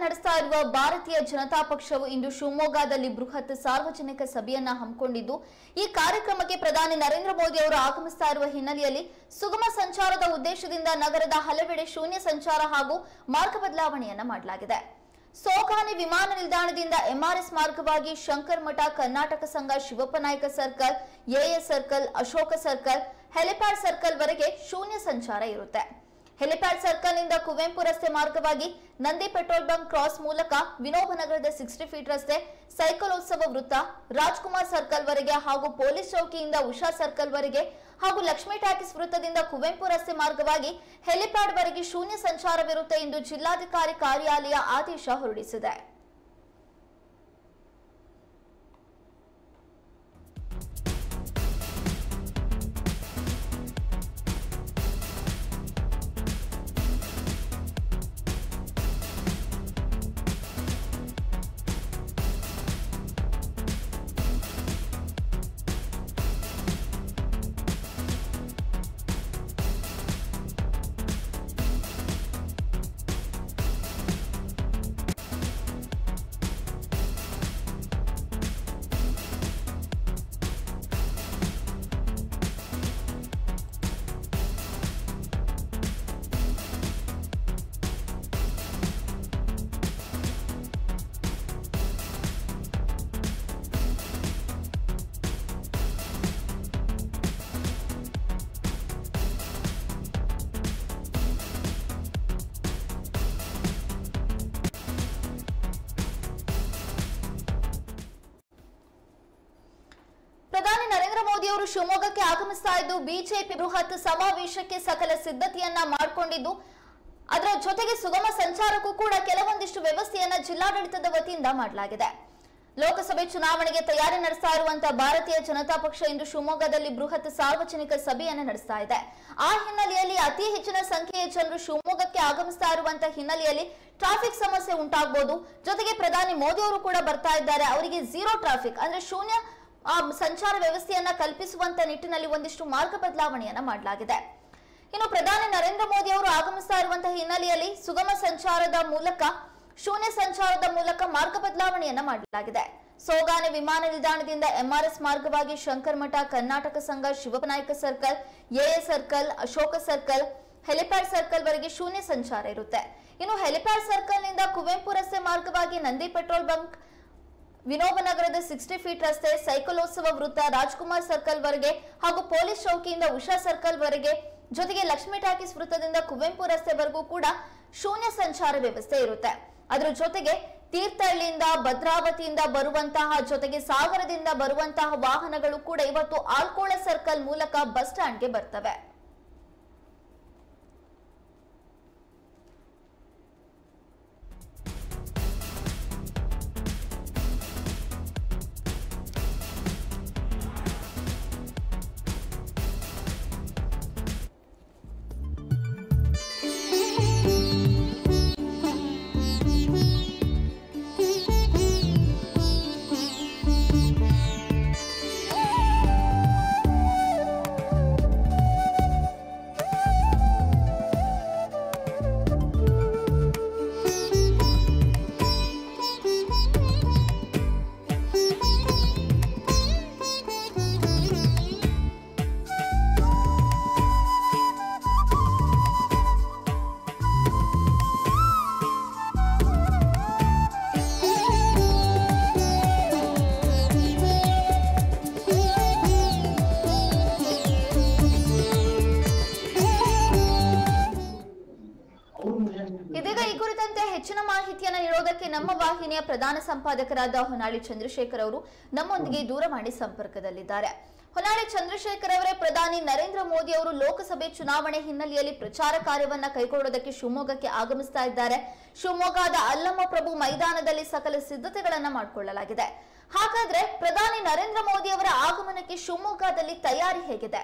ನಡೆಸ್ತಾ ಇರುವ ಭಾರತೀಯ ಜನತಾ ಪಕ್ಷವು ಇಂದು ಶಿವಮೊಗ್ಗದಲ್ಲಿ ಬೃಹತ್ ಸಾರ್ವಜನಿಕ ಸಭೆಯನ್ನ ಹಮ್ಮಿಕೊಂಡಿದ್ದು ಈ ಕಾರ್ಯಕ್ರಮಕ್ಕೆ ಪ್ರಧಾನಿ ನರೇಂದ್ರ ಮೋದಿ ಅವರು ಆಗಮಿಸ್ತಾ ಇರುವ ಹಿನ್ನೆಲೆಯಲ್ಲಿ ಸುಗಮ ಸಂಚಾರದ ಉದ್ದೇಶದಿಂದ ನಗರದ ಹಲವೆಡೆ ಶೂನ್ಯ ಸಂಚಾರ ಹಾಗೂ ಮಾರ್ಗ ಬದಲಾವಣೆಯನ್ನ ಮಾಡಲಾಗಿದೆ. ಸೋಗಾನೆ ವಿಮಾನ ನಿಲ್ದಾಣದಿಂದ ಎಂಆರ್ಎಸ್ ಮಾರ್ಗವಾಗಿ ಶಂಕರ್ ಮಠ, Karnataka Sangha, Shivappa Nayaka circle, A S circle, Ashoka circle, helipad circle ವರೆಗೆ ಶೂನ್ಯ ಸಂಚಾರ ಇರುತ್ತೆ. ಹೆಲಿಪ್ಯಾಡ್ ಸರ್ಕಲ್ ನಿಂದ ಕುವೆಂಪು ರಸ್ತೆ ಮಾರ್ಗವಾಗಿ ನಂದಿ ಪೆಟ್ರೋಲ್ ಬಂಕ್ ಕ್ರಾಸ್ ಮೂಲಕ ವಿನೋಬ ನಗರದ 60 ಫೀಟ್ ರಸ್ತೆ, ಸೈಕಲೋತ್ಸವ ವೃತ್ತ, ರಾಜ್ಕುಮಾರ್ ಸರ್ಕಲ್ ವರೆಗೆ ಹಾಗೂ ಪೊಲೀಸ್ ಚೌಕಿಯಿಂದ ಉಷಾ ಸರ್ಕಲ್ ವರೆಗೆ ಹಾಗೂ ಲಕ್ಷ್ಮೀ ಟಾಕೀಸ್ ವೃತ್ತದಿಂದ ಕುವೆಂಪು ರಸ್ತೆ ಮಾರ್ಗವಾಗಿ ಹೆಲಿಪ್ಯಾಡ್ ವರೆಗೆ ಶೂನ್ಯ ಸಂಚಾರವಿರುತ್ತೆ ಎಂದು ಜಿಲ್ಲಾಧಿಕಾರಿ ಕಾರ್ಯಾಲಯ ಆದೇಶ ಹೊರಡಿಸಿದೆ. ಪ್ರಧಾನಿ ನರೇಂದ್ರ ಮೋದಿ ಅವರು ಶಿವಮೊಗ್ಗಕ್ಕೆ ಆಗಮಿಸ್ತಾ ಇದ್ದು ಬಿಜೆಪಿ ಬೃಹತ್ ಸಮಾವೇಶಕ್ಕೆ ಸಕಲ ಸಿದ್ಧತೆಯನ್ನ ಮಾಡಿಕೊಂಡಿದ್ದು ಅದರ ಜೊತೆಗೆ ಸುಗಮ ಸಂಚಾರಕ್ಕೂ ಕೂಡ ಕೆಲವೊಂದಿಷ್ಟು ವ್ಯವಸ್ಥೆಯನ್ನ ಜಿಲ್ಲಾಡಳಿತದ ವತಿಯಿಂದ ಮಾಡಲಾಗಿದೆ. ಲೋಕಸಭೆ ಚುನಾವಣೆಗೆ ತಯಾರಿ ನಡೆಸ್ತಾ ಇರುವಂತಹ ಭಾರತೀಯ ಜನತಾ ಪಕ್ಷ ಇಂದು ಶಿವಮೊಗ್ಗದಲ್ಲಿ ಬೃಹತ್ ಸಾರ್ವಜನಿಕ ಸಭೆಯನ್ನ ನಡೆಸ್ತಾ ಇದೆ. ಆ ಹಿನ್ನೆಲೆಯಲ್ಲಿ ಅತಿ ಹೆಚ್ಚಿನ ಸಂಖ್ಯೆಯ ಜನರು ಶಿವಮೊಗ್ಗಕ್ಕೆ ಆಗಮಿಸ್ತಾ ಇರುವಂತಹ ಹಿನ್ನೆಲೆಯಲ್ಲಿ ಟ್ರಾಫಿಕ್ ಸಮಸ್ಯೆ ಉಂಟಾಗಬಹುದು. ಜೊತೆಗೆ ಪ್ರಧಾನಿ ಮೋದಿ ಅವರು ಕೂಡ ಬರ್ತಾ ಇದ್ದಾರೆ. ಅವರಿಗೆ ಝೀರೋ ಟ್ರಾಫಿಕ್ ಅಂದ್ರೆ ಶೂನ್ಯ ಸಂಚಾರ ವ್ಯವಸ್ಥೆಯನ್ನ ಕಲ್ಪಿಸುವಂತ ನಿಟ್ಟಿನಲ್ಲಿ ಒಂದಿಷ್ಟು ಮಾರ್ಗ ಬದಲಾವಣೆಯನ್ನ ಮಾಡಲಾಗಿದೆ. ಇನ್ನು ಪ್ರಧಾನಿ ನರೇಂದ್ರ ಮೋದಿ ಅವರು ಆಗಮಿಸ್ತಾ ಇರುವಂತಹ ಹಿನ್ನೆಲೆಯಲ್ಲಿ ಸುಗಮ ಸಂಚಾರದ ಮೂಲಕ ಶೂನ್ಯ ಸಂಚಾರದ ಮೂಲಕ ಮಾರ್ಗ ಬದಲಾವಣೆಯನ್ನ ಮಾಡಲಾಗಿದೆ. ಸೋಗಾನೆ ವಿಮಾನ ನಿಲ್ದಾಣದಿಂದ ಎಂಆರ್ಎಸ್ ಮಾರ್ಗವಾಗಿ ಶಂಕರ್ ಮಠ, Karnataka Sangha, Shivappa Nayaka circle, A S circle, Ashoka circle, helipad circle ವರೆಗೆ ಶೂನ್ಯ ಸಂಚಾರ ಇರುತ್ತೆ. ಇನ್ನು ಹೆಲಿಪ್ಯಾಡ್ ಸರ್ಕಲ್ ನಿಂದ ಕುವೆಂಪು ರಸ್ತೆ ಮಾರ್ಗವಾಗಿ ನಂದಿ ಪೆಟ್ರೋಲ್ ಬಂಕ್, ವಿನೋಬ ನಗರದ 60 ಫೀಟ್ ರಸ್ತೆ, ಸೈಕಲೋತ್ಸವ ವೃತ್ತ, ರಾಜ್ಕುಮಾರ್ ಸರ್ಕಲ್ ವರೆಗೆ ಹಾಗೂ ಪೊಲೀಸ್ ಚೌಕಿಯಿಂದ ಉಷಾ ಸರ್ಕಲ್ ವರೆಗೆ, ಜೊತೆಗೆ ಲಕ್ಷ್ಮೀ ಟಾಕೀಸ್ ವೃತ್ತದಿಂದ ಕುವೆಂಪು ರಸ್ತೆವರೆಗೂ ಕೂಡ ಶೂನ್ಯ ಸಂಚಾರ ವ್ಯವಸ್ಥೆ ಇರುತ್ತೆ. ಅದರ ಜೊತೆಗೆ ತೀರ್ಥಹಳ್ಳಿಯಿಂದ, ಭದ್ರಾವತಿಯಿಂದ ಬರುವಂತಹ ಜೊತೆಗೆ ಸಾಗರದಿಂದ ಬರುವಂತಹ ವಾಹನಗಳು ಕೂಡ ಇವತ್ತು ಆಲ್ಕೋಳ ಸರ್ಕಲ್ ಮೂಲಕ ಬಸ್ ಸ್ಟ್ಯಾಂಡ್ಗೆ ಬರ್ತವೆ. ಇದೀಗ ಈ ಕುರಿತಂತೆ ಹೆಚ್ಚಿನ ಮಾಹಿತಿಯನ್ನು ನೀಡೋದಕ್ಕೆ ನಮ್ಮ ವಾಹಿನಿಯ ಪ್ರಧಾನ ಸಂಪಾದಕರಾದ ಹೊನ್ನಾಳಿ ಚಂದ್ರಶೇಖರ್ ಅವರು ನಮ್ಮೊಂದಿಗೆ ದೂರವಾಣಿ ಸಂಪರ್ಕದಲ್ಲಿದ್ದಾರೆ. ಹೊನ್ನಾಳಿ ಚಂದ್ರಶೇಖರ್ ಅವರೇ, ಪ್ರಧಾನಿ ನರೇಂದ್ರ ಮೋದಿ ಅವರು ಲೋಕಸಭೆ ಚುನಾವಣೆ ಹಿನ್ನೆಲೆಯಲ್ಲಿ ಪ್ರಚಾರ ಕಾರ್ಯವನ್ನ ಕೈಗೊಳ್ಳೋದಕ್ಕೆ ಶಿವಮೊಗ್ಗಕ್ಕೆ ಆಗಮಿಸ್ತಾ ಇದ್ದಾರೆ. ಶಿವಮೊಗ್ಗದ ಅಲ್ಲಮ್ಮ ಪ್ರಭು ಮೈದಾನದಲ್ಲಿ ಸಕಲ ಸಿದ್ಧತೆಗಳನ್ನ ಮಾಡಿಕೊಳ್ಳಲಾಗಿದೆ. ಹಾಗಾದ್ರೆ ಪ್ರಧಾನಿ ನರೇಂದ್ರ ಮೋದಿ ಅವರ ಆಗಮನಕ್ಕೆ ಶಿವಮೊಗ್ಗದಲ್ಲಿ ತಯಾರಿ ಹೇಗಿದೆ?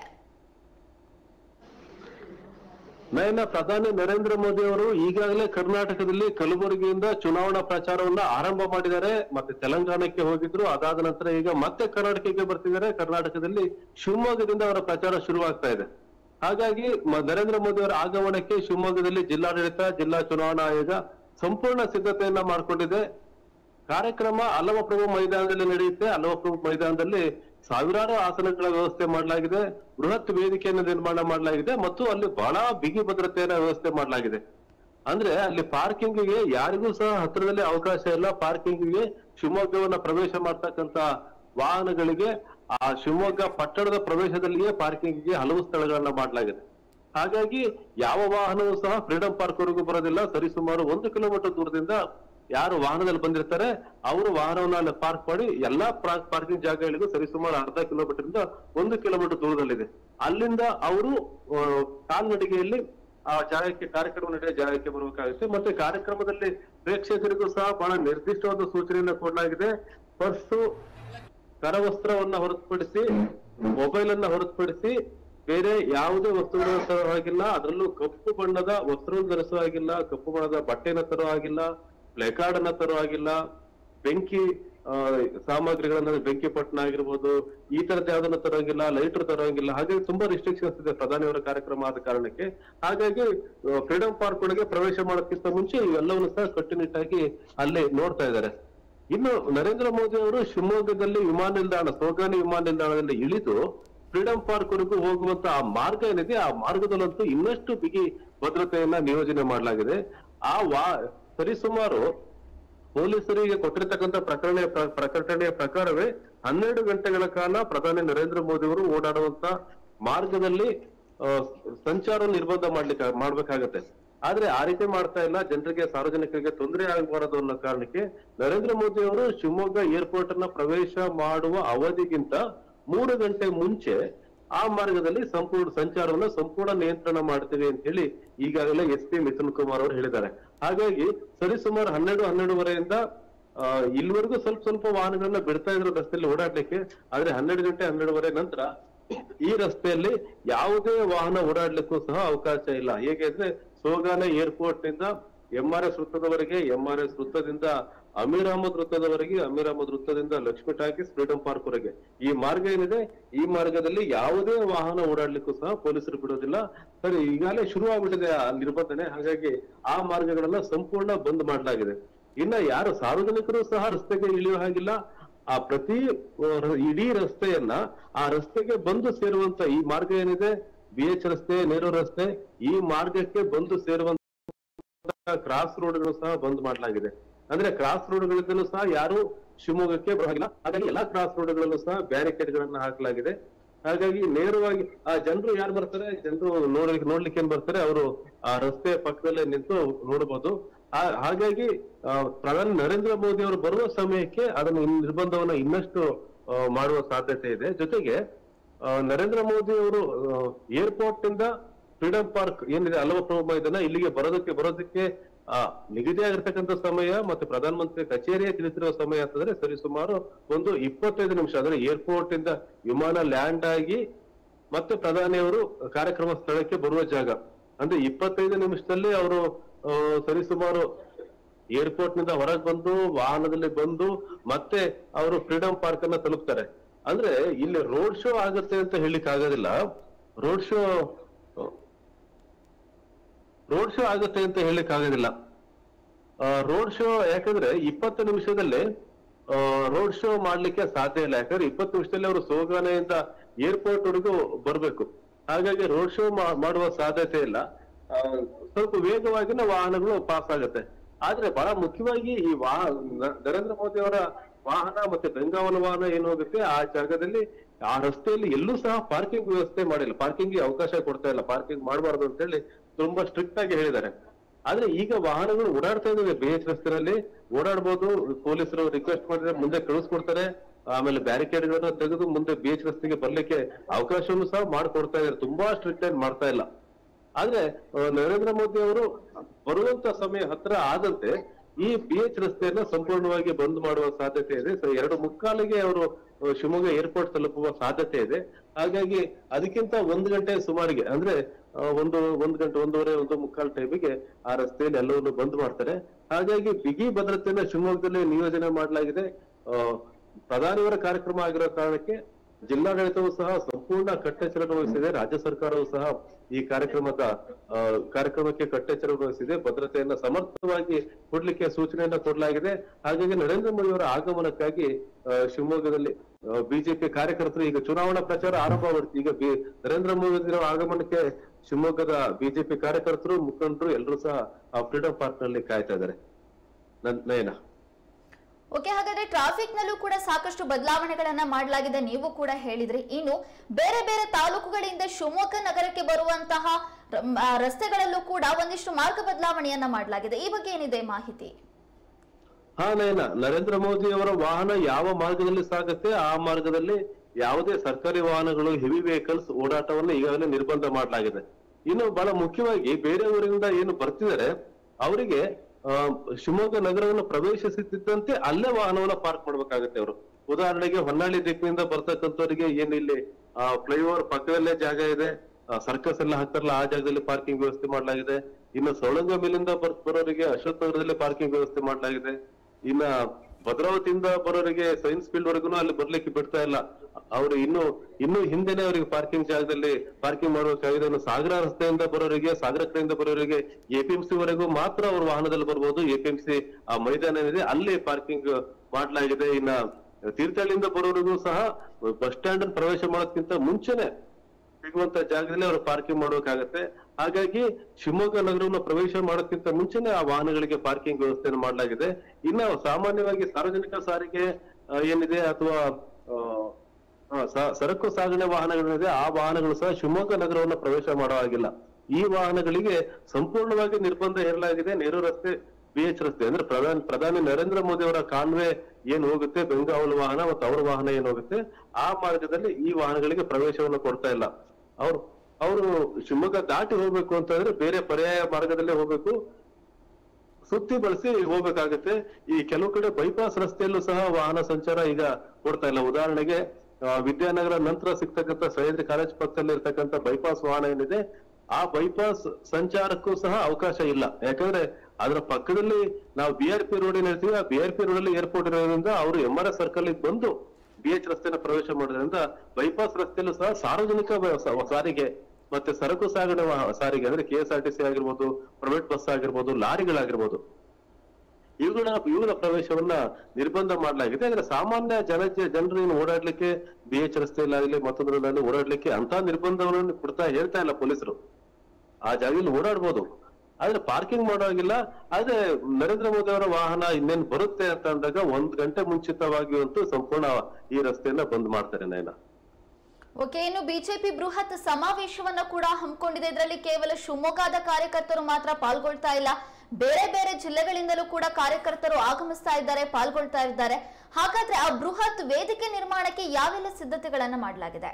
ನಯನ, ಪ್ರಧಾನಿ ನರೇಂದ್ರ ಮೋದಿ ಅವರು ಈಗಾಗಲೇ ಕರ್ನಾಟಕದಲ್ಲಿ ಕಲಬುರಗಿಯಿಂದ ಚುನಾವಣಾ ಪ್ರಚಾರವನ್ನ ಆರಂಭ ಮಾಡಿದ್ದಾರೆ. ಮತ್ತೆ ತೆಲಂಗಾಣಕ್ಕೆ ಹೋಗಿದ್ರು. ಅದಾದ ನಂತರ ಈಗ ಮತ್ತೆ ಕರ್ನಾಟಕಕ್ಕೆ ಬರ್ತಿದ್ದಾರೆ. ಕರ್ನಾಟಕದಲ್ಲಿ ಶಿವಮೊಗ್ಗದಿಂದ ಅವರ ಪ್ರಚಾರ ಶುರುವಾಗ್ತಾ ಇದೆ. ಹಾಗಾಗಿ ನರೇಂದ್ರ ಮೋದಿ ಅವರ ಆಗಮನಕ್ಕೆ ಶಿವಮೊಗ್ಗದಲ್ಲಿ ಜಿಲ್ಲಾಡಳಿತ, ಜಿಲ್ಲಾ ಚುನಾವಣಾ ಆಯೋಗ ಸಂಪೂರ್ಣ ಸಿದ್ಧತೆಯನ್ನ ಮಾಡಿಕೊಂಡಿದೆ. ಕಾರ್ಯಕ್ರಮ ಅಲ್ಲಮಪ್ರಭು ಮೈದಾನದಲ್ಲಿ ನಡೆಯುತ್ತೆ. ಅಲ್ಲಮಪ್ರಭು ಮೈದಾನದಲ್ಲಿ ಸಾವಿರಾರು ಆಸನಗಳ ವ್ಯವಸ್ಥೆ ಮಾಡಲಾಗಿದೆ, ಬೃಹತ್ ವೇದಿಕೆಯನ್ನು ನಿರ್ಮಾಣ ಮಾಡಲಾಗಿದೆ ಮತ್ತು ಅಲ್ಲಿ ಬಹಳ ಬಿಗಿ ಭದ್ರತೆಯನ್ನ ವ್ಯವಸ್ಥೆ ಮಾಡಲಾಗಿದೆ. ಅಂದ್ರೆ ಅಲ್ಲಿ ಪಾರ್ಕಿಂಗ್ಗೆ ಯಾರಿಗೂ ಸಹ ಹತ್ತಿರದಲ್ಲಿ ಅವಕಾಶ ಇಲ್ಲ. ಪಾರ್ಕಿಂಗ್ಗೆ ಶಿವಮೊಗ್ಗವನ್ನ ಪ್ರವೇಶ ಮಾಡ್ತಕ್ಕಂತ ವಾಹನಗಳಿಗೆ ಆ ಶಿವಮೊಗ್ಗ ಪಟ್ಟಣದ ಪ್ರವೇಶದಲ್ಲಿಯೇ ಪಾರ್ಕಿಂಗ್ಗೆ ಹಲವು ಸ್ಥಳಗಳನ್ನ ಮಾಡಲಾಗಿದೆ. ಹಾಗಾಗಿ ಯಾವ ವಾಹನವೂ ಸಹ ಫ್ರೀಡಂ ಪಾರ್ಕ್ ವರೆಗೂ ಬರೋದಿಲ್ಲ. ಸರಿಸುಮಾರು 1 ಕಿಲೋಮೀಟರ್ ದೂರದಿಂದ ಯಾರು ವಾಹನದಲ್ಲಿ ಬಂದಿರ್ತಾರೆ ಅವರು ವಾಹನವನ್ನ ಅಲ್ಲಿ ಪಾರ್ಕ್ ಮಾಡಿ ಎಲ್ಲಾ ಪಾರ್ಕಿಂಗ್ ಜಾಗಗಳಿಗೂ ಸರಿಸುಮಾರು ಅರ್ಧ ಕಿಲೋಮೀಟರ್ ಇಂದ 1 ಕಿಲೋಮೀಟರ್ ದೂರದಲ್ಲಿದೆ. ಅಲ್ಲಿಂದ ಅವರು ಕಾಲ್ನಡಿಗೆಯಲ್ಲಿ ಆ ಜಾಗಕ್ಕೆ ಕಾರ್ಯಕ್ರಮ ನಡೆಯುವ ಜಾಗಕ್ಕೆ ಬರಬೇಕಾಗುತ್ತೆ. ಮತ್ತೆ ಕಾರ್ಯಕ್ರಮದಲ್ಲಿ ಪ್ರೇಕ್ಷಕರಿಗೂ ಸಹ ಬಹಳ ನಿರ್ದಿಷ್ಟವಾದ ಸೂಚನೆಯನ್ನ ಕೊಡಲಾಗಿದೆ. ಪರ್ಸು, ಕರವಸ್ತ್ರವನ್ನ ಹೊರತುಪಡಿಸಿ, ಮೊಬೈಲ್ ಅನ್ನ ಹೊರತುಪಡಿಸಿ ಬೇರೆ ಯಾವುದೇ ವಸ್ತುಗಳನ್ನು ತರೋ ಹಾಗಿಲ್ಲ. ಅದರಲ್ಲೂ ಕಪ್ಪು ಬಣ್ಣದ ವಸ್ತ್ರವನ್ನು ಧರಿಸುವ ಹಾಗಿಲ್ಲ, ಕಪ್ಪು ಬಣ್ಣದ ಬಟ್ಟೆನ ತರೋ ಹಾಗಿಲ್ಲ, ಪ್ಲೇಕಾರ್ಡ್ ಅನ್ನ ತರೋ ಹಾಗಿಲ್ಲ, ಬೆಂಕಿ ಸಾಮಗ್ರಿಗಳನ್ನ ಬೆಂಕಿ ಪಟ್ಟಣ ಆಗಿರ್ಬೋದು ಈ ತರದ್ ಯಾವ್ದನ್ನ ತರೋಂಗಿಲ್ಲ, ಲೈಟರ್ ತರೋಂಗಿಲ್ಲ. ಹಾಗಾಗಿ ತುಂಬಾ ರಿಸ್ಟ್ರಿಕ್ಷನ್ಸ್ ಇದೆ ಪ್ರಧಾನಿಯವರ ಕಾರ್ಯಕ್ರಮ ಆದ ಕಾರಣಕ್ಕೆ. ಹಾಗಾಗಿ ಫ್ರೀಡಂ ಪಾರ್ಕ್ ಒಳಗೆ ಪ್ರವೇಶ ಮಾಡೋದಕ್ಕಿಂತ ಮುಂಚೆ ಇವೆಲ್ಲವನ್ನು ಸಹ ಕಟ್ಟುನಿಟ್ಟಾಗಿ ಅಲ್ಲಿ ನೋಡ್ತಾ ಇದ್ದಾರೆ. ಇನ್ನು ನರೇಂದ್ರ ಮೋದಿ ಅವರು ಶಿವಮೊಗ್ಗದಲ್ಲಿ ವಿಮಾನ ನಿಲ್ದಾಣ, ಸೋಗಾನಿ ವಿಮಾನ ನಿಲ್ದಾಣದಲ್ಲಿ ಇಳಿದು ಫ್ರೀಡಂ ಪಾರ್ಕ್ ವರೆಗೂ ಹೋಗುವಂತ ಆ ಮಾರ್ಗ ಏನಿದೆ, ಆ ಮಾರ್ಗದಲ್ಲಂತೂ ಇನ್ನಷ್ಟು ಬಿಗಿ ಭದ್ರತೆಯನ್ನ ನಿಯೋಜನೆ ಮಾಡಲಾಗಿದೆ. ಸರಿಸುಮಾರು ಪೊಲೀಸರಿಗೆ ಕೊಟ್ಟಿರ್ತಕ್ಕಂಥ ಪ್ರಕಟಣೆಯ ಪ್ರಕಾರವೇ 12 ಗಂಟೆಗಳ ಕಾಲ ಪ್ರಧಾನಿ ನರೇಂದ್ರ ಮೋದಿ ಅವರು ಓಡಾಡುವಂತ ಮಾರ್ಗದಲ್ಲಿ ಸಂಚಾರ ನಿರ್ಬಂಧ ಮಾಡ್ಬೇಕಾಗತ್ತೆ. ಆದ್ರೆ ಆ ರೀತಿ ಮಾಡ್ತಾ ಇಲ್ಲ. ಜನರಿಗೆ, ಸಾರ್ವಜನಿಕರಿಗೆ ತೊಂದರೆ ಆಗಬಾರದು ಅನ್ನೋ ಕಾರಣಕ್ಕೆ ನರೇಂದ್ರ ಮೋದಿ ಅವರು ಶಿವಮೊಗ್ಗ ಏರ್ಪೋರ್ಟ್ ಅನ್ನ ಪ್ರವೇಶ ಮಾಡುವ ಅವಧಿಗಿಂತ 3 ಗಂಟೆ ಮುಂಚೆ ಆ ಮಾರ್ಗದಲ್ಲಿ ಸಂಚಾರವನ್ನ ಸಂಪೂರ್ಣ ನಿಯಂತ್ರಣ ಮಾಡ್ತೀವಿ ಅಂತ ಹೇಳಿ ಈಗಾಗಲೇ SP ಮಿಥುನ್ ಕುಮಾರ್ ಅವರು ಹೇಳಿದ್ದಾರೆ. ಹಾಗಾಗಿ ಸರಿಸುಮಾರು 12:30 ಇಲ್ಲಿವರೆಗೂ ಸ್ವಲ್ಪ ವಾಹನಗಳನ್ನ ಬಿಡ್ತಾ ಇದ್ರು ರಸ್ತೆಯಲ್ಲಿ ಓಡಾಡ್ಲಿಕ್ಕೆ. ಆದ್ರೆ 12 ಗಂಟೆ 12:30 ನಂತರ ಈ ರಸ್ತೆಯಲ್ಲಿ ಯಾವುದೇ ವಾಹನ ಓಡಾಡ್ಲಿಕ್ಕೂ ಸಹ ಅವಕಾಶ ಇಲ್ಲ. ಹೇಗೆ ಅಂದ್ರೆ ಸೋಗಾನೆ ಏರ್ಪೋರ್ಟ್ ನಿಂದ MRS ವೃತ್ತದವರೆಗೆ, MRS ವೃತ್ತದಿಂದ ಅಮೀರ್ ಅಹಮದ್ ವೃತ್ತದವರೆಗೆ, ಅಮೀರ್ ಅಹಮದ್ ವೃತ್ತದಿಂದ ಲಕ್ಷ್ಮಿ ಟಾಕೀಸ್, ಫ್ರೀಡಂ ಪಾರ್ಕ್ ವರೆಗೆ ಈ ಮಾರ್ಗ ಏನಿದೆ, ಈ ಮಾರ್ಗದಲ್ಲಿ ಯಾವುದೇ ವಾಹನ ಓಡಾಡ್ಲಿಕ್ಕೂ ಸಹ ಪೊಲೀಸರು ಬಿಡೋದಿಲ್ಲ. ಸರಿ, ಈಗಾಗಲೇ ಶುರು ಆಗ್ಬಿಟ್ಟಿದೆ ಆ ನಿರ್ಬಂಧನೆ. ಹಾಗಾಗಿ ಆ ಮಾರ್ಗಗಳನ್ನ ಸಂಪೂರ್ಣ ಬಂದ್ ಮಾಡಲಾಗಿದೆ. ಇನ್ನ ಯಾರು ಸಾರ್ವಜನಿಕರು ಸಹ ರಸ್ತೆಗೆ ಇಳಿಯುವ ಹಾಗಿಲ್ಲ. ಆ ಇಡೀ ರಸ್ತೆಯನ್ನ ಆ ರಸ್ತೆಗೆ ಬಂದು ಸೇರುವಂತ ಈ ಮಾರ್ಗ ಏನಿದೆ, BH ರಸ್ತೆ, ನೆಹರು ರಸ್ತೆ, ಈ ಮಾರ್ಗಕ್ಕೆ ಬಂದು ಸೇರುವಂತ ಕ್ರಾಸ್ ರೋಡ್ಗಳು ಸಹ ಬಂದ್ ಮಾಡಲಾಗಿದೆ. ಅಂದ್ರೆ ಕ್ರಾಸ್ ರೋಡ್ಗಳಿಂದಲೂ ಸಹ ಯಾರು ಶಿವಮೊಗ್ಗಕ್ಕೆ ಬರಲಿಲ್ಲ. ಹಾಗಾಗಿ ಎಲ್ಲಾ ಕ್ರಾಸ್ ರೋಡ್ಗಳಲ್ಲೂ ಸಹ ಬ್ಯಾರಿಕೇಡ್ ಗಳನ್ನ ಹಾಕಲಾಗಿದೆ. ಹಾಗಾಗಿ ನೇರವಾಗಿ ಆ ಜನರು ಯಾರು ಬರ್ತಾರೆ, ಜನರು ನೋಡ್ಲಿಕ್ಕೆ ಏನ್ ಬರ್ತಾರೆ, ಅವರು ಆ ರಸ್ತೆ ಪಕ್ಕದಲ್ಲೇ ನಿಂತು ನೋಡಬಹುದು. ಹಾಗಾಗಿ ಪ್ರಧಾನಿ ನರೇಂದ್ರ ಮೋದಿ ಅವರು ಬರುವ ಸಮಯಕ್ಕೆ ಅದನ್ನು ನಿರ್ಬಂಧವನ್ನ ಇನ್ನಷ್ಟು ಮಾಡುವ ಸಾಧ್ಯತೆ ಇದೆ. ಜೊತೆಗೆ ನರೇಂದ್ರ ಮೋದಿ ಅವರು ಏರ್ಪೋರ್ಟ್ ನಿಂದ ಫ್ರೀಡಂ ಪಾರ್ಕ್ ಏನಿದೆ, ಅಲ್ಲಮಪ್ರಭು ಮೈದಾನ, ಇಲ್ಲಿಗೆ ಬರೋದಕ್ಕೆ ನಿಗದಿ ಆಗಿರ್ತಕ್ಕಂಥ ಸಮಯ ಮತ್ತೆ ಪ್ರಧಾನಮಂತ್ರಿ ಕಚೇರಿಯೇ ತಿಳಿಸಿರುವ ಸಮಯ ಅಂತಂದ್ರೆ ಸರಿಸುಮಾರು ಒಂದು 25 ನಿಮಿಷ. ಅಂದ್ರೆ ಏರ್ಪೋರ್ಟ್ ಇಂದ ವಿಮಾನ ಲ್ಯಾಂಡ್ ಆಗಿ ಮತ್ತೆ ಪ್ರಧಾನಿಯವರು ಕಾರ್ಯಕ್ರಮ ಸ್ಥಳಕ್ಕೆ ಬರುವ ಜಾಗ ಅಂದ್ರೆ 25 ನಿಮಿಷದಲ್ಲಿ ಅವರು ಸರಿಸುಮಾರು ಏರ್ಪೋರ್ಟ್ ನಿಂದ ಹೊರಗೆ ಬಂದು ವಾಹನದಲ್ಲಿ ಬಂದು ಮತ್ತೆ ಅವರು ಫ್ರೀಡಂ ಪಾರ್ಕ್ ಅನ್ನ ತಲುಪ್ತಾರೆ. ಅಂದ್ರೆ ಇಲ್ಲಿ ರೋಡ್ ಶೋ ಆಗುತ್ತೆ ಅಂತ ಹೇಳಿಕ್ ಆಗೋದಿಲ್ಲ. ರೋಡ್ ಶೋ ಆಗುತ್ತೆ ಅಂತ ಹೇಳಿಕ್ ಆಗೋದಿಲ್ಲ. ರೋಡ್ ಶೋ ಯಾಕಂದ್ರೆ 20 ನಿಮಿಷದಲ್ಲಿ ರೋಡ್ ಶೋ ಮಾಡ್ಲಿಕ್ಕೆ ಸಾಧ್ಯ ಇಲ್ಲ. ಯಾಕಂದ್ರೆ 20 ನಿಮಿಷದಲ್ಲಿ ಅವರು ಸೋಗಾನೆಯಿಂದ ಏರ್ಪೋರ್ಟ್ ವರೆಗೂ ಬರ್ಬೇಕು. ಹಾಗಾಗಿ ರೋಡ್ ಶೋ ಮಾಡುವ ಸಾಧ್ಯತೆ ಇಲ್ಲ. ಸ್ವಲ್ಪ ವೇಗವಾಗಿನ ವಾಹನಗಳು ಪಾಸ್ ಆಗುತ್ತೆ. ಆದ್ರೆ ಬಹಳ ಮುಖ್ಯವಾಗಿ ಈ ನರೇಂದ್ರ ಮೋದಿ ಅವರ ವಾಹನ ಮತ್ತೆ ಬೆಂಗಾವಲು ವಾಹನ ಏನ್ ಹೋಗುತ್ತೆ ಆ ಜಾಗದಲ್ಲಿ, ಆ ರಸ್ತೆಯಲ್ಲಿ ಎಲ್ಲೂ ಸಹ ಪಾರ್ಕಿಂಗ್ ವ್ಯವಸ್ಥೆ ಮಾಡಿಲ್ಲ. ಪಾರ್ಕಿಂಗ್ ಅವಕಾಶ ಕೊಡ್ತಾ ಇಲ್ಲ. ಪಾರ್ಕಿಂಗ್ ಮಾಡಬಾರ್ದು ಅಂತ ಹೇಳಿ ತುಂಬಾ ಸ್ಟ್ರಿಕ್ಟ್ ಆಗಿ ಹೇಳಿದ್ದಾರೆ. ಆದ್ರೆ ಈಗ ವಾಹನಗಳು ಓಡಾಡ್ತಾ ಇದಾವೆ. BH ರಸ್ತೆಯಲ್ಲಿ ಓಡಾಡ್ಬೋದು. ಪೊಲೀಸರು ರಿಕ್ವೆಸ್ಟ್ ಮಾಡಿದ್ರೆ ಮುಂದೆ ಕಳಿಸ್ಕೊಡ್ತಾರೆ. ಆಮೇಲೆ ಬ್ಯಾರಿಕೇಡ್ ಗಳನ್ನ ತೆಗೆದು ಮುಂದೆ BH ರಸ್ತೆಗೆ ಬರ್ಲಿಕ್ಕೆ ಅವಕಾಶವನ್ನು ಸಹ ಮಾಡ್ಕೊಡ್ತಾ ಇದ್ದಾರೆ. ತುಂಬಾ ಸ್ಟ್ರಿಕ್ಟ್ ಆಗಿ ಮಾಡ್ತಾ ಇಲ್ಲ. ಆದ್ರೆ ನರೇಂದ್ರ ಮೋದಿ ಅವರು ಬರುವಂತ ಸಮಯ ಹತ್ರ ಆದಂತೆ ಈ BH ರಸ್ತೆಯನ್ನ ಸಂಪೂರ್ಣವಾಗಿ ಬಂದ್ ಮಾಡುವ ಸಾಧ್ಯತೆ ಇದೆ. 2:45 ಅವರು ಶಿವಮೊಗ್ಗ ಏರ್ಪೋರ್ಟ್ ತಲುಪುವ ಸಾಧ್ಯತೆ ಇದೆ. ಹಾಗಾಗಿ ಅದಕ್ಕಿಂತ 1 ಗಂಟೆ ಸುಮಾರಿಗೆ, ಅಂದ್ರೆ ಒಂದು ಗಂಟೆ, 1:15 ಟೈಮಿಗೆ ಆ ರಸ್ತೆಯಲ್ಲಿ ಎಲ್ಲವನ್ನು ಬಂದ್ ಮಾಡ್ತಾರೆ. ಹಾಗಾಗಿ ಬಿಗಿ ಭದ್ರತೆಯನ್ನ ಶಿವಮೊಗ್ಗದಲ್ಲಿ ನಿಯೋಜನೆ ಮಾಡಲಾಗಿದೆ. ಪ್ರಧಾನಿಯವರ ಕಾರ್ಯಕ್ರಮ ಆಗಿರೋ ಕಾರಣಕ್ಕೆ ಜಿಲ್ಲಾಡಳಿತವು ಸಹ ಸಂಪೂರ್ಣ ಕಟ್ಟೆಚ್ಚರ ವಹಿಸಿದೆ. ರಾಜ್ಯ ಸರ್ಕಾರವು ಸಹ ಈ ಕಾರ್ಯಕ್ರಮಕ್ಕೆ ಕಟ್ಟೆಚ್ಚರ ವಹಿಸಿದೆ. ಭದ್ರತೆಯನ್ನ ಸಮರ್ಥವಾಗಿ ಕೊಡ್ಲಿಕ್ಕೆ ಸೂಚನೆಯನ್ನ ಕೊಡಲಾಗಿದೆ. ಹಾಗಾಗಿ ನರೇಂದ್ರ ಮೋದಿ ಅವರ ಆಗಮನಕ್ಕಾಗಿ ಶಿವಮೊಗ್ಗದಲ್ಲಿ ಬಿಜೆಪಿ ಕಾರ್ಯಕರ್ತರು ಈಗ ಚುನಾವಣಾ ಪ್ರಚಾರ ಆರಂಭವಾಗುತ್ತೆ. ಈಗ ನರೇಂದ್ರ ಮೋದಿ ಅವರ ಆಗಮನಕ್ಕೆ ಶಿವಮೊಗ್ಗದ ಬಿಜೆಪಿ ಕಾರ್ಯಕರ್ತರು, ಮುಖಂಡರು ಎಲ್ಲರೂ ಸಹ ಫ್ರೀಡಂ ಪಾರ್ಕ್ ನಲ್ಲಿ ಕಾಯ್ತಾ ಇದ್ದಾರೆ. ನಯನ. ಓಕೆ, ಹಾಗಾದ್ರೆ ಟ್ರಾಫಿಕ್ ನಲ್ಲೂ ಕೂಡ ಸಾಕಷ್ಟು ಬದಲಾವಣೆಗಳನ್ನ ಮಾಡಲಾಗಿದೆ, ನೀವು ಕೂಡ ಹೇಳಿದ್ರಿ. ಇನ್ನು ಬೇರೆ ಬೇರೆ ತಾಲೂಕುಗಳಿಂದ ಶಿವಮೊಗ್ಗ ನಗರಕ್ಕೆ ಬರುವಂತಹ ರಸ್ತೆಗಳಲ್ಲೂ ಕೂಡ ಒಂದಿಷ್ಟು ಮಾರ್ಗ ಬದಲಾವಣೆಯನ್ನ ಮಾಡಲಾಗಿದೆ. ಈ ಬಗ್ಗೆ ಏನಿದೆ ಮಾಹಿತಿ? ಹಾ ನಯನ, ನರೇಂದ್ರ ಮೋದಿ ಅವರ ವಾಹನ ಯಾವ ಮಾರ್ಗದಲ್ಲಿ ಸಾಗುತ್ತೆ ಆ ಮಾರ್ಗದಲ್ಲಿ ಯಾವುದೇ ಸರ್ಕಾರಿ ವಾಹನಗಳು, ಹೆವಿ ವೆಹಿಕಲ್ಸ್ ಓಡಾಟವನ್ನು ಈಗಾಗಲೇ ನಿರ್ಬಂಧ ಮಾಡಲಾಗಿದೆ. ಇನ್ನು ಬಹಳ ಮುಖ್ಯವಾಗಿ ಬೇರೆ ಊರಿನಿಂದ ಏನು ಬರ್ತಿದ್ದಾರೆ ಅವರಿಗೆ ಶಿವಮೊಗ್ಗ ನಗರವನ್ನು ಪ್ರವೇಶಿಸುತ್ತಿದ್ದಂತೆ ಅಲ್ಲೇ ವಾಹನವನ್ನ ಪಾರ್ಕ್ ಮಾಡ್ಬೇಕಾಗತ್ತೆ ಅವರು. ಉದಾಹರಣೆಗೆ ಹೊನ್ನಾಳಿ ದಿಕ್ಕಿನಿಂದ ಬರ್ತಕ್ಕಂಥವ್ರಿಗೆ ಏನ್ ಇಲ್ಲಿ ಫ್ಲೈಓವರ್ ಪಕ್ಕದಲ್ಲೇ ಜಾಗ ಇದೆ, ಸರ್ಕಸ್ ಎಲ್ಲ ಹಾಕ್ತಾರಲ್ಲ ಆ ಜಾಗದಲ್ಲಿ ಪಾರ್ಕಿಂಗ್ ವ್ಯವಸ್ಥೆ ಮಾಡಲಾಗಿದೆ. ಇನ್ನು ಸೌಳಂಗ ಮೇಲಿಂದ ಬರೋರಿಗೆ ಅಶೋಕ್ ನಗರದಲ್ಲಿ ಪಾರ್ಕಿಂಗ್ ವ್ಯವಸ್ಥೆ ಮಾಡಲಾಗಿದೆ. ಇನ್ನ ಭದ್ರಾವತಿಯಿಂದ ಬರೋರಿಗೆ ಸೈನ್ಸ್ ಫೀಲ್ಡ್ ವರೆಗೂ ಅಲ್ಲಿ ಬರ್ಲಿಕ್ಕೆ ಬಿಡ್ತಾ ಇಲ್ಲ. ಅವರು ಇನ್ನು ಹಿಂದೆನೆ ಅವರಿಗೆ ಪಾರ್ಕಿಂಗ್ ಜಾಗದಲ್ಲಿ ಪಾರ್ಕಿಂಗ್ ಮಾಡಬೇಕಾಗಿದೆ. ಸಾಗರ ರಸ್ತೆಯಿಂದ ಬರೋರಿಗೆ, ಸಾಗರ ಕಡೆಯಿಂದ ಬರೋರಿಗೆ APMC ವರೆಗೂ ಮಾತ್ರ ಅವ್ರ ವಾಹನದಲ್ಲಿ ಬರ್ಬೋದು. APMC ಆ ಮೈದಾನ ಏನಿದೆ ಅಲ್ಲಿ ಪಾರ್ಕಿಂಗ್ ಮಾಡಲಾಗಿದೆ. ಇನ್ನ ತೀರ್ಥಹಳ್ಳಿಯಿಂದ ಬರೋರಿಗೂ ಸಹ ಬಸ್ ಸ್ಟ್ಯಾಂಡ್ ಪ್ರವೇಶ ಮಾಡೋದಕ್ಕಿಂತ ಮುಂಚೆನೆ ಸಿಗುವಂತ ಜಾಗದಲ್ಲಿ ಅವರು ಪಾರ್ಕಿಂಗ್ ಮಾಡ್ಬೇಕಾಗತ್ತೆ. ಹಾಗಾಗಿ ಶಿವಮೊಗ್ಗ ನಗರವನ್ನು ಪ್ರವೇಶ ಮಾಡೋದಕ್ಕಿಂತ ಮುಂಚೆನೆ ಆ ವಾಹನಗಳಿಗೆ ಪಾರ್ಕಿಂಗ್ ವ್ಯವಸ್ಥೆಯನ್ನು ಮಾಡಲಾಗಿದೆ. ಇನ್ನು ಸಾಮಾನ್ಯವಾಗಿ ಸಾರ್ವಜನಿಕ ಸಾರಿಗೆ ಏನಿದೆ ಅಥವಾ ಸರಕು ಸಾಗಣೆ ವಾಹನಗಳಿದೆ ಆ ವಾಹನಗಳು ಸಹ ಶಿವಮೊಗ್ಗ ನಗರವನ್ನು ಪ್ರವೇಶ ಮಾಡೋ ಹಾಗಿಲ್ಲ. ಈ ವಾಹನಗಳಿಗೆ ಸಂಪೂರ್ಣವಾಗಿ ನಿರ್ಬಂಧ ಹೇರಲಾಗಿದೆ. ನೆಹರು ರಸ್ತೆ, BH ರಸ್ತೆ ಅಂದ್ರೆ ಪ್ರಧಾನಿ ನರೇಂದ್ರ ಮೋದಿ ಅವರ ಕಾನ್ವೆ ಏನ್ ಹೋಗುತ್ತೆ, ಬೆಂಗಾವಲು ವಾಹನ ಮತ್ತು ಅವರ ವಾಹನ ಏನ್ ಹೋಗುತ್ತೆ ಆ ಮಾರ್ಗದಲ್ಲಿ ಈ ವಾಹನಗಳಿಗೆ ಪ್ರವೇಶವನ್ನು ಕೊಡ್ತಾ ಇಲ್ಲ. ಅವರು ಶಿವಮೊಗ್ಗ ದಾಟಿ ಹೋಗ್ಬೇಕು ಅಂತಂದ್ರೆ ಬೇರೆ ಪರ್ಯಾಯ ಮಾರ್ಗದಲ್ಲೇ ಹೋಗ್ಬೇಕು, ಸುತ್ತಿ ಬಳಸಿ ಹೋಗ್ಬೇಕಾಗತ್ತೆ. ಈ ಕೆಲವು ಕಡೆ ಬೈಪಾಸ್ ರಸ್ತೆಯಲ್ಲೂ ಸಹ ವಾಹನ ಸಂಚಾರ ಈಗ ಕೊಡ್ತಾ ಇಲ್ಲ. ಉದಾಹರಣೆಗೆ ವಿದ್ಯಾನಗರ ನಂತರ ಸಿಗ್ತಕ್ಕಂಥ ಸಹ್ಯಾದ್ರಿ ಕಾಲೇಜ್ ಪಕ್ಕದಲ್ಲಿ ಇರ್ತಕ್ಕಂಥ ಬೈಪಾಸ್ ವಾಹನ ಏನಿದೆ ಆ ಬೈಪಾಸ್ ಸಂಚಾರಕ್ಕೂ ಸಹ ಅವಕಾಶ ಇಲ್ಲ. ಯಾಕಂದ್ರೆ ಅದರ ಪಕ್ಕದಲ್ಲಿ ನಾವು BRP ರೋಡ್ ಏನ್ ಹೇಳ್ತೀವಿ, ಆ BRP ರೋಡ್ ಅಲ್ಲಿ ಏರ್ಪೋರ್ಟ್ ಇರೋದ್ರಿಂದ ಅವರು MRS ಸರ್ಕಲ್ ಬಂದು BH ರಸ್ತೆನ ಪ್ರವೇಶ ಮಾಡೋದ್ರಿಂದ ಬೈಪಾಸ್ ರಸ್ತೆಯಲ್ಲೂ ಸಹ ಸಾರ್ವಜನಿಕ ಸಾರಿಗೆ ಮತ್ತೆ ಸರಕು ಸಾಗಣೆ ಸಾರಿಗೆ ಅಂದ್ರೆ KSRTC ಆಗಿರ್ಬೋದು, ಪ್ರೈವೇಟ್ ಬಸ್ ಆಗಿರ್ಬೋದು, ಲಾರಿಗಳಾಗಿರ್ಬೋದು, ಇವುಗಳ ಪ್ರವೇಶವನ್ನ ನಿರ್ಬಂಧ ಮಾಡಲಾಗಿದೆ. ಅಂದ್ರೆ ಸಾಮಾನ್ಯ ಜನರು ಏನು ಓಡಾಡ್ಲಿಕ್ಕೆ BH ರಸ್ತೆಯಲ್ಲಾಗಲಿ ಮತ್ತೊಂದರಲ್ಲಿ ಓಡಾಡ್ಲಿಕ್ಕೆ ಅಂತ ನಿರ್ಬಂಧವನ್ನು ಹೇಳ್ತಾ ಇಲ್ಲ ಪೊಲೀಸರು. ಆ ಜಾಗದಲ್ಲಿ ಓಡಾಡ್ಬೋದು, ಆದ್ರೆ ಪಾರ್ಕಿಂಗ್ ಮಾಡೋಗಿಲ್ಲ. ಆದ್ರೆ ನರೇಂದ್ರ ಮೋದಿ ಅವರ ವಾಹನ ಇನ್ನೇನ್ ಬರುತ್ತೆ ಅಂತ ಅಂದಾಗ 1 ಗಂಟೆ ಮುಂಚಿತವಾಗಿ ಅಂತೂ ಸಂಪೂರ್ಣ ಈ ರಸ್ತೆಯನ್ನ ಬಂದ್ ಮಾಡ್ತಾರೆ. ನಯನ. ಓಕೆ, ಇನ್ನು ಬಿಜೆಪಿ ಬೃಹತ್ ಸಮಾವೇಶವನ್ನ ಕೂಡ ಹಮ್ಮಿಕೊಂಡಿದೆ. ಇದರಲ್ಲಿ ಕೇವಲ ಶಿವಮೊಗ್ಗದ ಕಾರ್ಯಕರ್ತರು ಮಾತ್ರ ಪಾಲ್ಗೊಳ್ತಾ ಇಲ್ಲ, ಬೇರೆ ಬೇರೆ ಜಿಲ್ಲೆಗಳಿಂದಲೂ ಕೂಡ ಕಾರ್ಯಕರ್ತರು ಆಗಮಿಸ್ತಾ ಇದ್ದಾರೆ, ಪಾಲ್ಗೊಳ್ತಾ ಇದ್ದಾರೆ. ಹಾಗಾದ್ರೆ ಆ ಬೃಹತ್ ವೇದಿಕೆ ನಿರ್ಮಾಣಕ್ಕೆ ಯಾವೆಲ್ಲ ಸಿದ್ಧತೆಗಳನ್ನ ಮಾಡಲಾಗಿದೆ?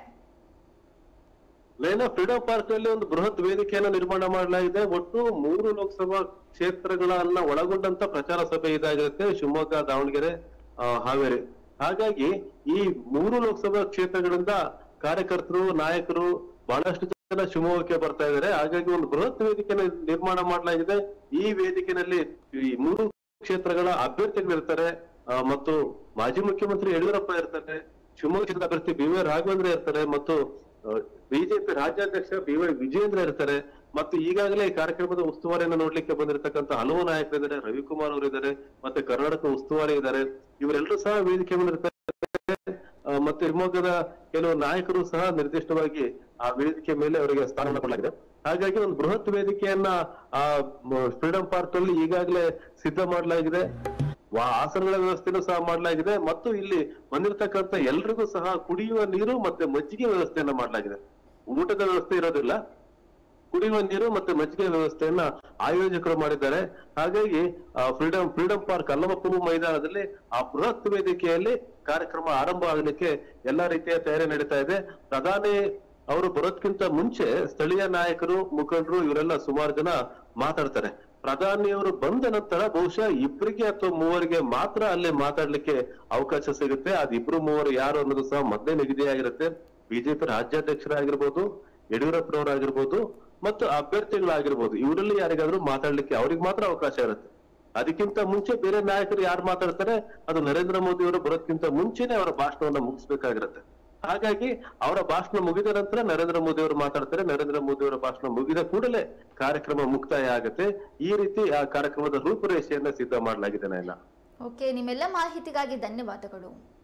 ನಯನ, ಫ್ರೀಡಂ ಪಾರ್ಕ್ ನಲ್ಲಿ ಒಂದು ಬೃಹತ್ ವೇದಿಕೆಯನ್ನು ನಿರ್ಮಾಣ ಮಾಡಲಾಗಿದೆ. ಒಟ್ಟು 3 ಲೋಕಸಭಾ ಕ್ಷೇತ್ರಗಳನ್ನ ಒಳಗೊಂಡಂತ ಪ್ರಚಾರ ಸಭೆ ಇದಾಗಿರುತ್ತೆ, ಶಿವಮೊಗ್ಗ, ದಾವಣಗೆರೆ, ಹಾವೇರಿ. ಹಾಗಾಗಿ ಈ 3 ಲೋಕಸಭಾ ಕ್ಷೇತ್ರಗಳಿಂದ ಕಾರ್ಯಕರ್ತರು, ನಾಯಕರು ಬಹಳಷ್ಟು ಜನ ಶಿವಮೊಗ್ಗಕ್ಕೆ ಬರ್ತಾ ಇದ್ದಾರೆ. ಹಾಗಾಗಿ ಒಂದು ಬೃಹತ್ ವೇದಿಕೆಯನ್ನು ನಿರ್ಮಾಣ ಮಾಡಲಾಗಿದೆ. ಈ ವೇದಿಕೆಯಲ್ಲಿ ಈ 3 ಕ್ಷೇತ್ರಗಳ ಅಭ್ಯರ್ಥಿಗಳಿರ್ತಾರೆ ಮತ್ತು ಮಾಜಿ ಮುಖ್ಯಮಂತ್ರಿ ಯಡಿಯೂರಪ್ಪ ಇರ್ತಾರೆ, ಶಿವಮೊಗ್ಗ ಕ್ಷೇತ್ರದ ಅಭ್ಯರ್ಥಿ BY ರಾಘವೇಂದ್ರ ಇರ್ತಾರೆ ಮತ್ತು ಬಿಜೆಪಿ ರಾಜ್ಯಾಧ್ಯಕ್ಷ BY ವಿಜೇಂದ್ರ ಇರ್ತಾರೆ. ಮತ್ತು ಈಗಾಗಲೇ ಈ ಕಾರ್ಯಕ್ರಮದ ಉಸ್ತುವಾರಿಯನ್ನು ನೋಡ್ಲಿಕ್ಕೆ ಬಂದಿರತಕ್ಕಂತ ಹಲವು ನಾಯಕರಿದ್ದಾರೆ. ರವಿಕುಮಾರ್ ಅವರು ಇದ್ದಾರೆ, ಮತ್ತೆ ಕರ್ನಾಟಕ ಉಸ್ತುವಾರಿ ಇದ್ದಾರೆ. ಇವರೆಲ್ಲರೂ ಸಹ ವೇದಿಕೆ ಬಂದಿರ್ತಾರೆ. ಮತ್ತೆ ಶಿವಮೊಗ್ಗದ ಕೆಲವು ನಾಯಕರು ಸಹ ನಿರ್ದಿಷ್ಟವಾಗಿ ಆ ವೇದಿಕೆ ಮೇಲೆ ಅವರಿಗೆ ಸ್ಥಾನ ಕೊಡಲಾಗಿದೆ. ಹಾಗಾಗಿ ಒಂದು ಬೃಹತ್ ವೇದಿಕೆಯನ್ನ ಆ ಫ್ರೀಡಂ ಪಾರ್ಕ್ ಅಲ್ಲಿ ಈಗಾಗಲೇ ಸಿದ್ಧ ಮಾಡಲಾಗಿದೆ. ಆಸನಗಳ ವ್ಯವಸ್ಥೆನೂ ಸಹ ಮಾಡಲಾಗಿದೆ ಮತ್ತು ಇಲ್ಲಿ ಬಂದಿರತಕ್ಕಂತ ಎಲ್ರಿಗೂ ಸಹ ಕುಡಿಯುವ ನೀರು ಮತ್ತೆ ಮಜ್ಜಿಗೆ ವ್ಯವಸ್ಥೆಯನ್ನ ಮಾಡಲಾಗಿದೆ. ಊಟದ ವ್ಯವಸ್ಥೆ ಇರೋದಿಲ್ಲ, ಕುಡಿಯುವ ನೀರು ಮತ್ತೆ ಮಜ್ಜಿಗೆ ವ್ಯವಸ್ಥೆಯನ್ನ ಆಯೋಜಕರು ಮಾಡಿದ್ದಾರೆ. ಹಾಗಾಗಿ ಫ್ರೀಡಂ ಪಾರ್ಕ್ ಅಲ್ಲಮಪ್ಪು ಮೈದಾನದಲ್ಲಿ ಆ ಬೃಹತ್ ವೇದಿಕೆಯಲ್ಲಿ ಕಾರ್ಯಕ್ರಮ ಆರಂಭ ಆಗಲಿಕ್ಕೆ ಎಲ್ಲಾ ರೀತಿಯ ತಯಾರಿ ನಡೀತಾ ಇದೆ. ಪ್ರಧಾನಿ ಅವರು ಬರೋದ್ಕಿಂತ ಮುಂಚೆ ಸ್ಥಳೀಯ ನಾಯಕರು, ಮುಖಂಡರು ಇವರೆಲ್ಲ ಸುಮಾರು ಜನ ಮಾತಾಡ್ತಾರೆ. ಪ್ರಧಾನಿಯವರು ಬಂದ ನಂತರ ಬಹುಶಃ 2 ಅಥವಾ 3 ಮಾತ್ರ ಅಲ್ಲಿ ಮಾತಾಡ್ಲಿಕ್ಕೆ ಅವಕಾಶ ಸಿಗುತ್ತೆ. ಅದ್ 2-3 ಯಾರು ಅನ್ನೋದು ಸಹ ಮೊದಲೇ ನಿಗದಿಯಾಗಿರುತ್ತೆ. ಬಿಜೆಪಿ ರಾಜ್ಯಾಧ್ಯಕ್ಷರಾಗಿರ್ಬೋದು, ಯಡಿಯೂರಪ್ಪನವರಾಗಿರ್ಬೋದು ಮತ್ತು ಅಭ್ಯರ್ಥಿಗಳಾಗಿರ್ಬೋದು, ಇವರಲ್ಲಿ ಯಾರಿಗಾದ್ರೂ ಮಾತಾಡ್ಲಿಕ್ಕೆ ಅವ್ರಿಗೆ ಮಾತ್ರ ಅವಕಾಶ ಇರುತ್ತೆ. ಅದಕ್ಕಿಂತ ಮುಂಚೆ ಬೇರೆ ನಾಯಕರು ಯಾರು ಮಾತಾಡ್ತಾರೆ ಅದು ನರೇಂದ್ರ ಮೋದಿ ಅವರು ಬರೋದ್ಕಿಂತ ಮುಂಚೆನೆ ಅವರ ಭಾಷಣವನ್ನ ಮುಗಿಸ್ಬೇಕಾಗಿರುತ್ತೆ. ಹಾಗಾಗಿ ಅವರ ಭಾಷಣ ಮುಗಿದ ನಂತರ ನರೇಂದ್ರ ಮೋದಿ ಅವರು ಮಾತಾಡ್ತಾರೆ. ನರೇಂದ್ರ ಮೋದಿ ಅವರ ಭಾಷಣ ಮುಗಿದ ಕೂಡಲೇ ಕಾರ್ಯಕ್ರಮ ಮುಕ್ತಾಯ ಆಗುತ್ತೆ. ಈ ರೀತಿ ಆ ಕಾರ್ಯಕ್ರಮದ ರೂಪುರೇಷೆಯನ್ನ ಸಿದ್ಧ ಮಾಡಲಾಗಿದೆ. ನಯನ, ಓಕೆ, ನಿಮ್ಮೆಲ್ಲ ಮಾಹಿತಿಗಾಗಿ ಧನ್ಯವಾದಗಳು.